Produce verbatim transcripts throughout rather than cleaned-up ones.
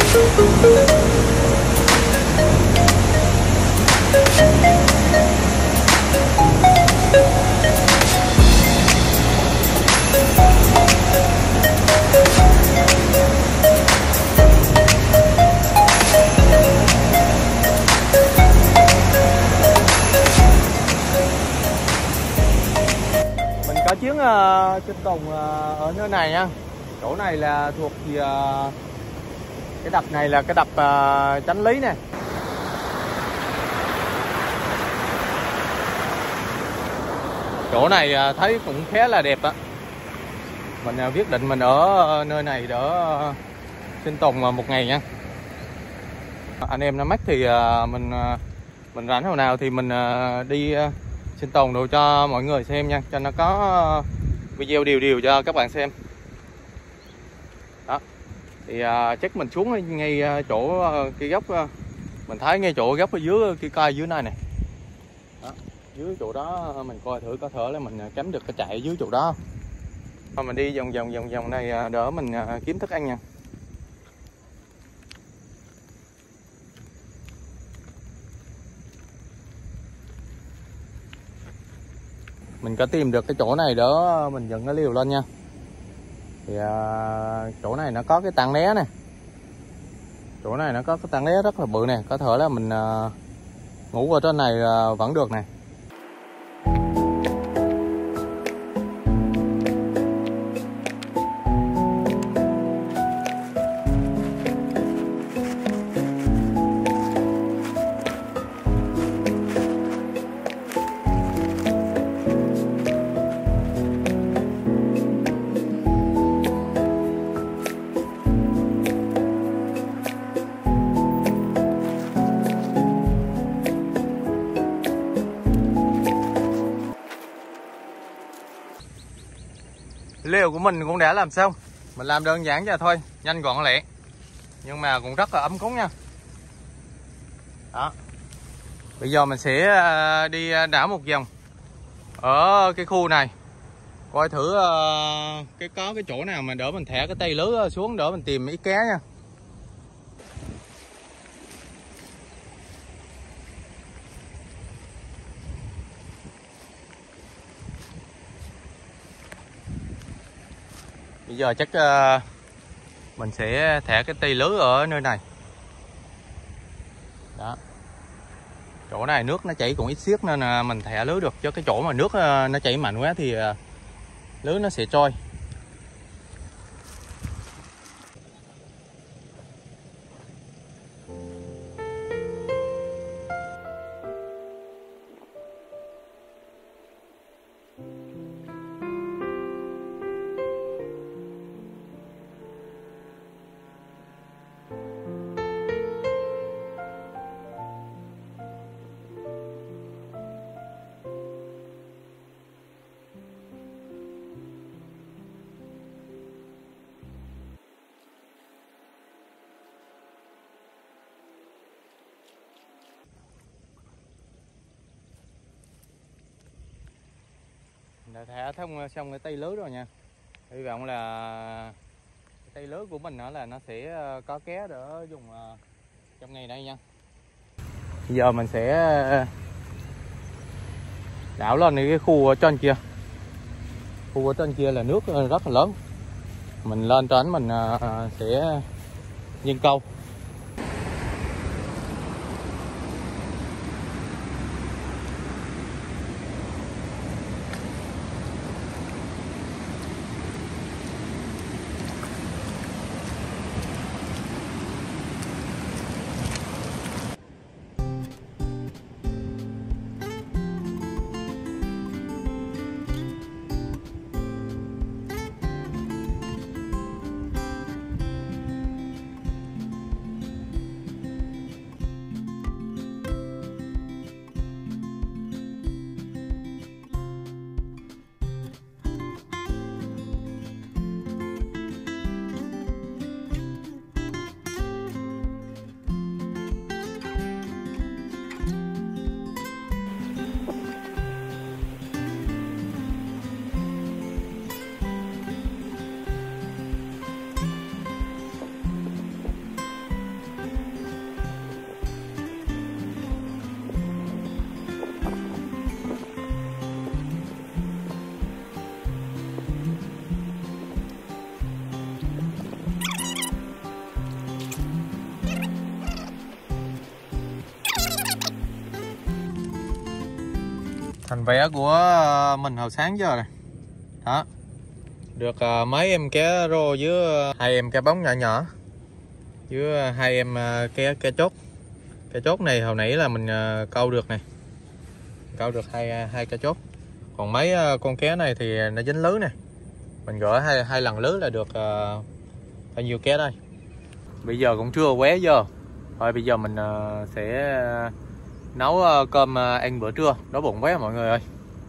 Có chuyến uh, trên Tùng uh, ở nơi này nha. Chỗ này là thuộc thì, uh, cái đập này là cái đập uh, Chánh Lý nè. Chỗ này uh, thấy cũng khá là đẹp á. Mình uh, quyết định mình ở uh, nơi này để uh, sinh tồn uh, một ngày nha. Anh em nắm mắt thì uh, mình uh, mình rảnh hồi nào thì mình uh, đi uh, sinh tồn đồ cho mọi người xem nha, cho nó có video điều điều cho các bạn xem. Đó thì uh, chắc mình xuống ngay chỗ uh, cái góc uh, mình thấy ngay chỗ góc ở dưới cái cây dưới này này. Đó, dưới chỗ đó mình coi thử có thể là mình cắm được cái chạy ở dưới chỗ đó. Thôi mình đi vòng vòng vòng vòng này đỡ mình uh, kiếm thức ăn nha. Mình có tìm được cái chỗ này đó, mình dựng cái liều lên nha. Thì à, chỗ này nó có cái tảng đá nè. Chỗ này nó có cái tảng đá rất là bự nè, có thể là mình à, ngủ ở trên này à, vẫn được nè. Liều của mình cũng đã làm xong. Mình làm đơn giản cho thôi, nhanh gọn lẹ, nhưng mà cũng rất là ấm cúng nha. Đó. Bây giờ mình sẽ đi đảo một vòng ở cái khu này, coi thử cái có cái chỗ nào mà đỡ mình thả cái tay lưới xuống đỡ mình tìm ý cá nha. Bây giờ chắc uh, mình sẽ thả cái tay lưới ở nơi này. Đó. Chỗ này nước nó chảy cũng ít xiết nên là mình thả lưới được, chứ cái chỗ mà nước uh, nó chảy mạnh quá thì uh, lưới nó sẽ trôi. Đã thả thông xong cái tay lưới rồi nha. Hy vọng là cái tay lưới của mình nữa là nó sẽ có cá để dùng trong ngày đây nha. Bây giờ mình sẽ đảo lên cái khu ở trên kia. Khu ở trên kia là nước rất là lớn. Mình lên trên mình sẽ nghiêng câu. Thành vẽ của mình hồi sáng giờ này. Đó. Được mấy em cá rô với hai em cá bóng nhỏ nhỏ. Với hai em cá cá chốt. Cá chốt này hồi nãy là mình câu được này. Câu được hai hai cá chốt. Còn mấy con cá này thì nó dính lưới này. Mình gỡ hai hai lần lưới là được uh, bao nhiêu cá đây. Bây giờ cũng trưa quá giờ. Thôi bây giờ mình uh, sẽ uh, nấu uh, cơm uh, ăn bữa trưa. Đói bụng quá mọi người ơi.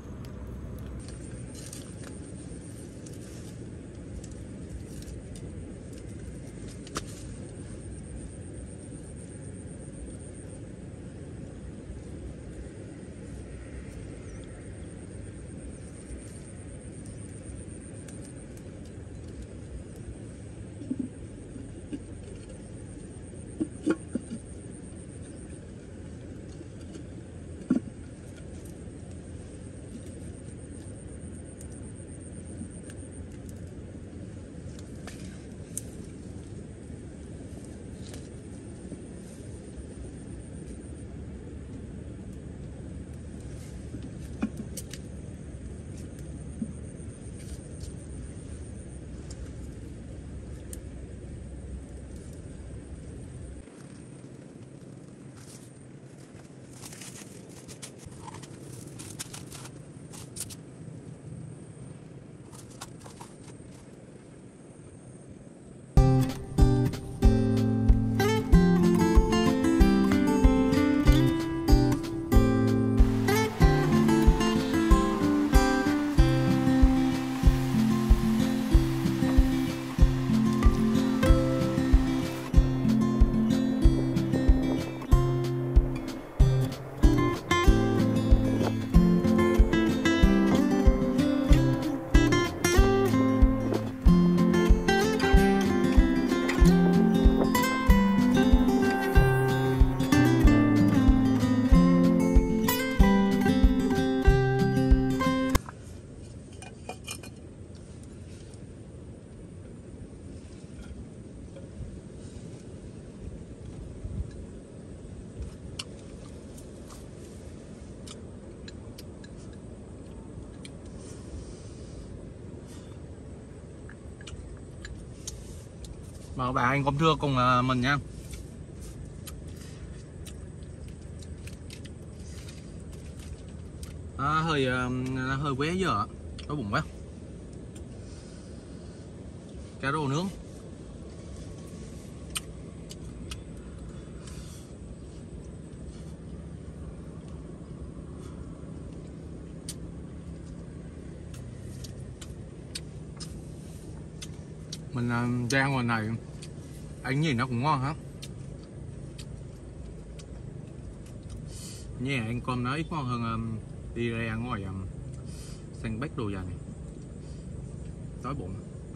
Mời các bạn ăn cơm trưa cùng mình nha. À, hơi hơi quế giờ, đói bụng quá. Cá rô nướng. Mình ra ngoài này ăn gì nó cũng ngon hết. Nhà ăn cơm nó ít ngon hơn đi ra ngoài săn bắt đồ dài này. Đói bụng.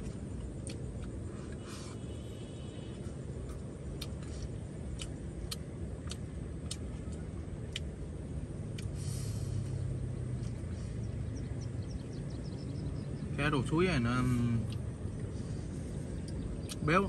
Cá đồ suối này nó béo.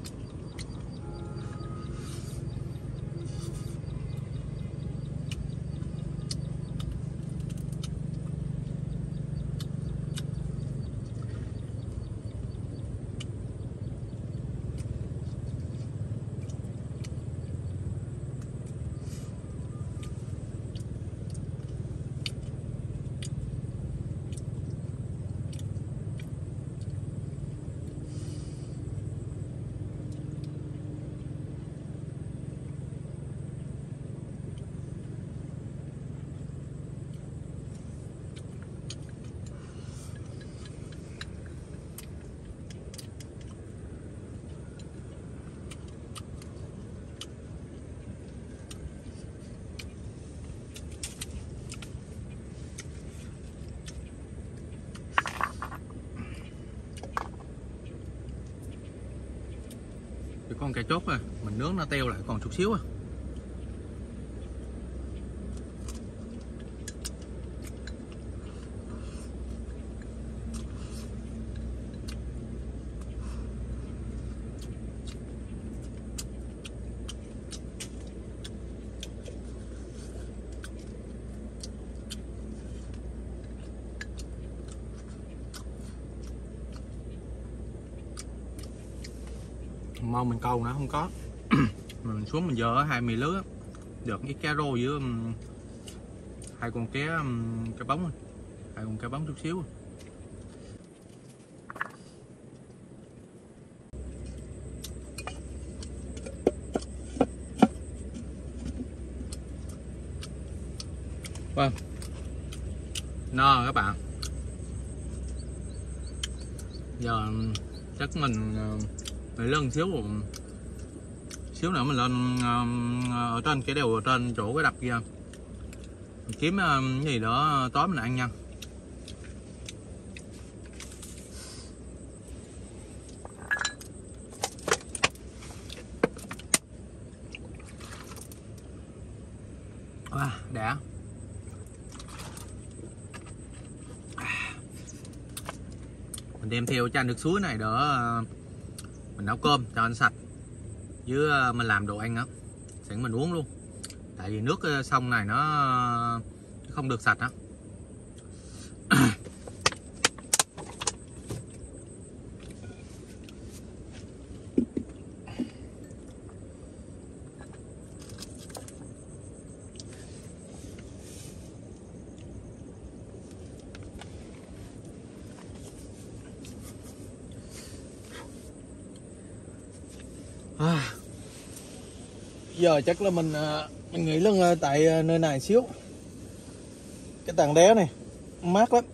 Cái con cá chốt à, mình nướng nó teo lại còn chút xíu à. Mong mình câu nó không có. Mình xuống mình dỡ hai mì lứa được cái cá rô với um, hai con cá um, cá bóng, hai con cá bóng chút xíu. Vâng, no các bạn. Giờ chắc mình phải lên xíu xíu nữa mình lên ở trên cái đèo, ở trên chỗ cái đập kia mình kiếm cái gì đó tối mình ăn nha. À, đã. Mình đem theo cho anh nước suối này đỡ mình nấu cơm cho anh sạch, với mình làm đồ ăn á sẵn mình uống luôn, tại vì nước sông này nó không được sạch á. À, giờ chắc là mình mình nghỉ lưng tại nơi này xíu. Cái tảng đá này mát lắm.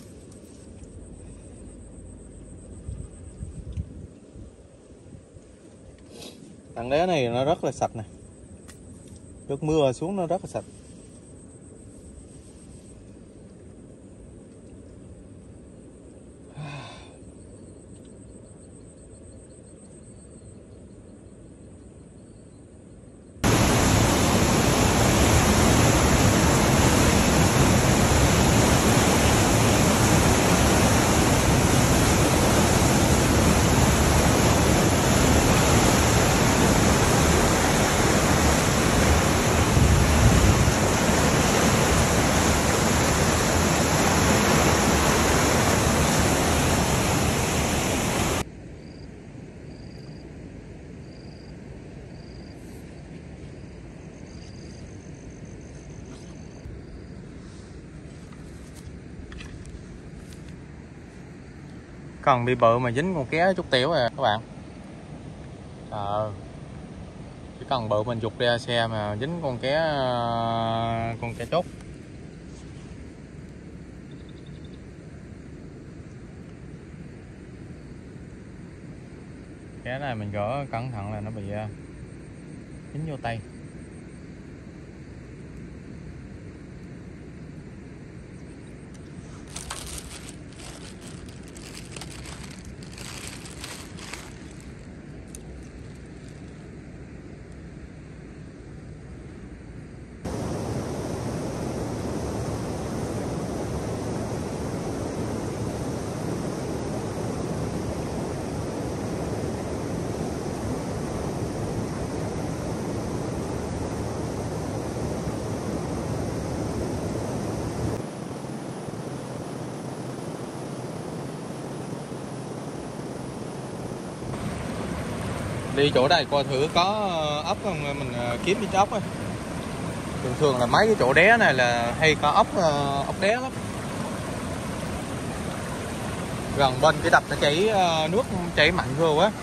Tảng đá này nó rất là sạch này, nước mưa xuống nó rất là sạch. Cần bị bự mà dính con cá chút tiểu à các bạn. Ờ, chỉ cần bự mình giục ra xe mà dính con cá, con cá chốt. Cá này mình gỡ cẩn thận là nó bị dính vô tay. Đi chỗ này coi thử có ốc không, mình kiếm ít ốc ấy. Thường thường là mấy cái chỗ đé này là hay có ốc, ốc đé lắm. Gần bên cái đập nó chảy nước chảy mạnh vô quá.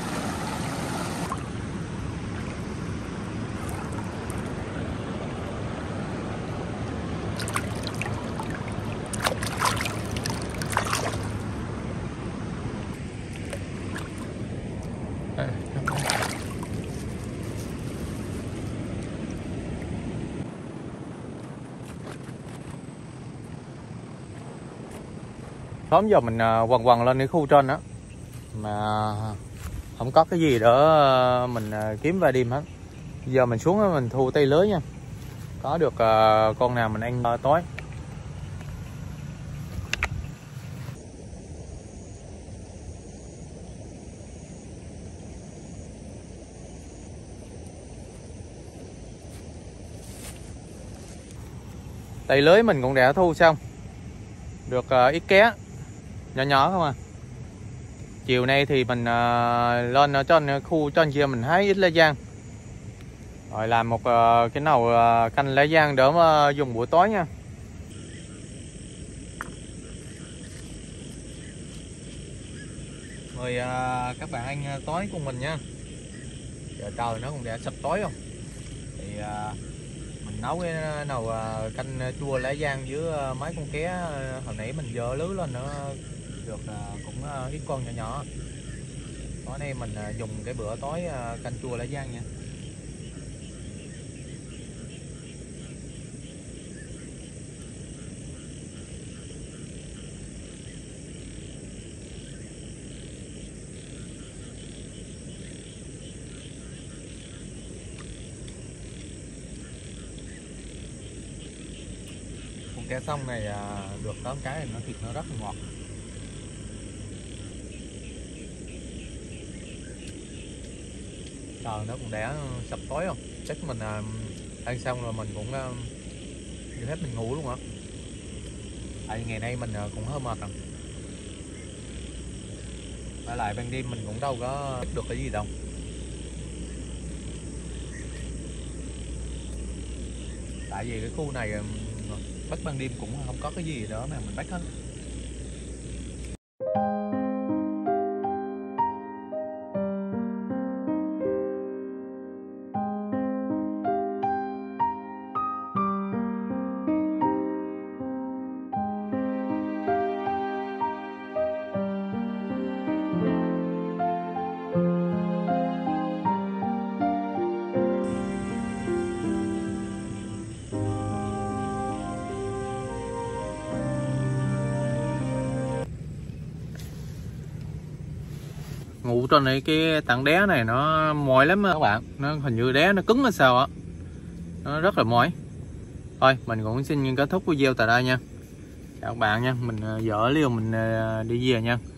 Sớm giờ mình quằn quằn lên cái khu trên đó mà không có cái gì đỡ mình kiếm vài đêm hết. Giờ mình xuống mình thu tay lưới nha, có được con nào mình ăn tối. Tay lưới mình cũng đã thu xong được ít cá nhỏ nhỏ không à. chiều nay thì mình uh, lên ở trên khu trên kia mình hái ít lá giang, rồi làm một uh, cái nồi uh, canh lá giang để mà dùng buổi tối nha. Mời uh, các bạn ăn tối cùng mình nha. Giờ trời nó cũng đã sắp tối không, thì uh, mình nấu cái nồi uh, canh chua lá giang với uh, mấy con ké uh, hồi nãy mình dơ lưới lên nó được uh, cũng uh, ít con nhỏ nhỏ. Tối nay mình uh, dùng cái bữa tối uh, canh chua lá giang nha. Cá sông này à, được tám cái thì nó thịt nó rất là ngọt. Trời nó cũng đã sập tối không, chắc mình à, ăn xong rồi mình cũng à, đi hết mình ngủ luôn hả. Tại ngày nay mình à, cũng hơi mệt rồi, với lại ban đêm mình cũng đâu có được cái gì đâu. Tại vì cái khu này bắt ban đêm cũng không có cái gì đó mà mình bắt hết. Ngủ trên này cái tảng đá này nó mỏi lắm các bạn, nó hình như đá nó cứng hay sao á, nó rất là mỏi. Thôi mình cũng xin kết thúc video tại đây nha, chào các bạn nha, mình dỡ liều mình đi về nha.